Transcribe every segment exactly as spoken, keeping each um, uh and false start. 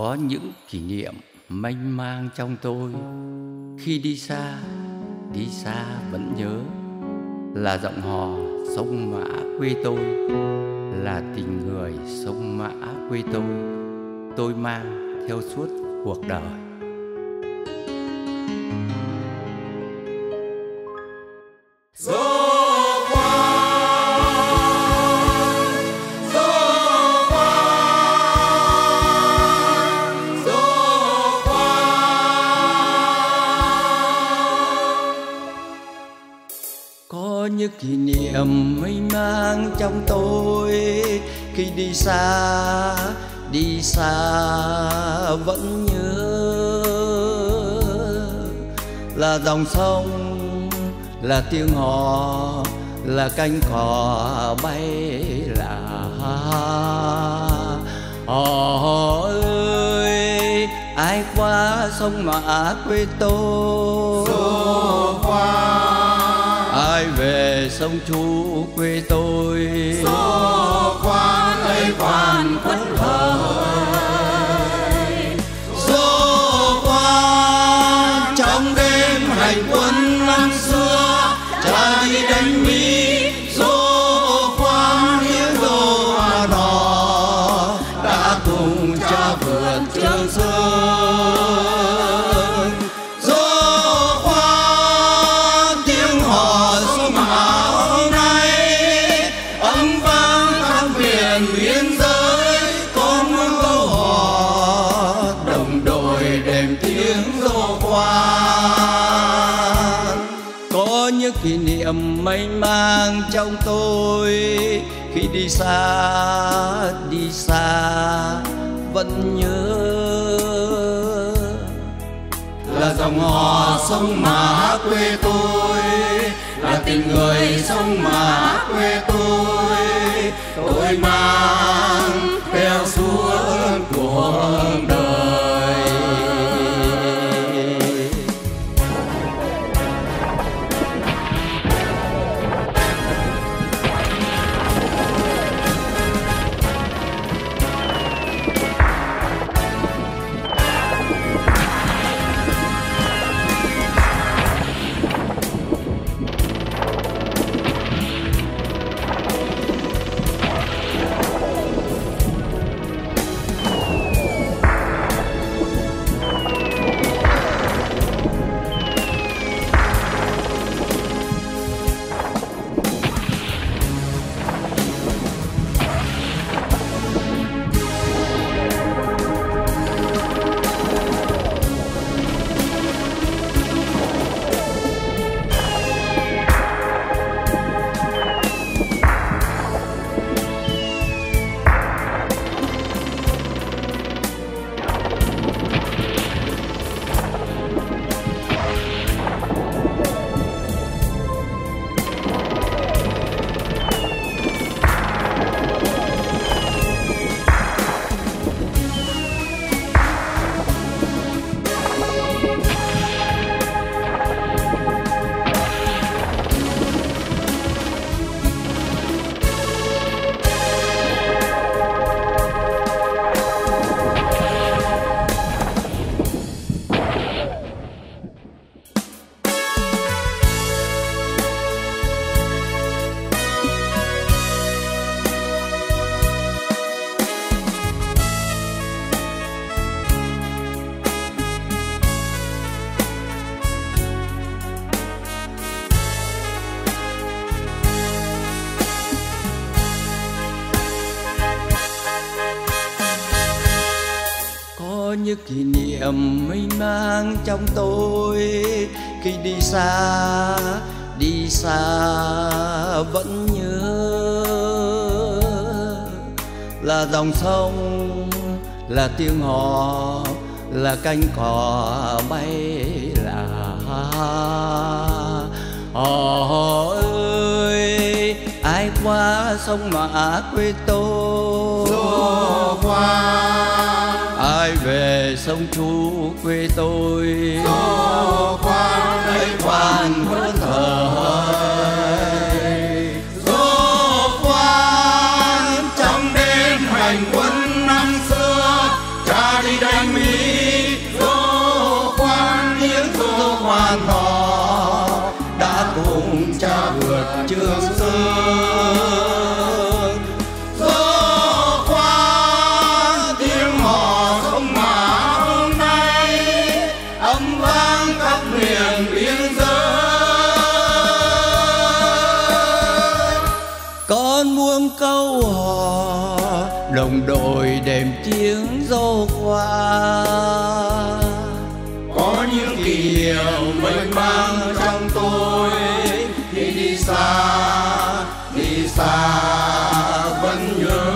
Có những kỷ niệm mênh mang trong tôi, khi đi xa, đi xa vẫn nhớ. Là giọng hò sông Mã quê tôi, là tình người sông Mã quê tôi, tôi mang theo suốt cuộc đời. Có những kỷ niệm mênh mang trong tôi, khi đi xa, đi xa vẫn nhớ. Là dòng sông, là tiếng hò, là cánh cỏ bay là hò ơi. Ai qua sông Mã quê tôi, ai về sông Chu quê tôi, gió qua Tây Quan phất hời. gió qua trong đêm hành quân năm xưa, cha đi đánh Mỹ. gió qua những đô hoa đỏ đã cùng cha vượt Trường Sơn. Biên giới có muốn câu hò, đồng đội đềm tiếng dô khoan. Có những kỷ niệm mênh mang trong tôi, khi đi xa, đi xa vẫn nhớ. Là dòng hò sông Mã quê tôi, là tình người sông Mã quê tôi, tôi mang theo suốt cuộc đời. Có những kỷ niệm mênh mang trong tôi, khi đi xa, đi xa vẫn nhớ. Là dòng sông, là tiếng hò, là cánh cỏ bay là hò ơi. Ai qua sông Mã quê tôi, gió qua ai về sông Chu quê tôi, gió qua Tây Quan phất hời. gió qua trong đêm hành quân năm xưa, cha đi đánh cùng cha vượt Trường Sơn. Gió qua tiếng hò sông Mã hôm nay âm vang khắp miền biên giới. Con muôn câu hò đồng đội đềm tiếng dô qua, có những kỷ niệm mênh mang trong tôi. Khi đi xa, đi xa vẫn nhớ,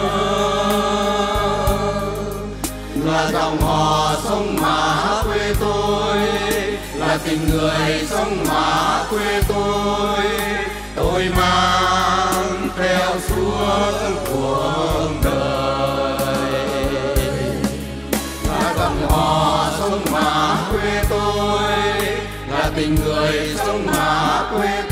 là dòng hò sông Mã quê tôi, là tình người sông Mã quê tôi. Tôi mang theo suốt cuộc đời, là dòng hò sông Mã quê tôi, là tình người sông Mã quê